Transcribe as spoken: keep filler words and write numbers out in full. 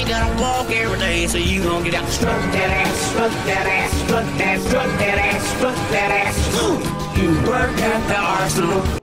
gotta walk every day, so you gon' get out and strut that ass, strut that ass, strut that, strut that ass, strut that ass. You work at the arsenal,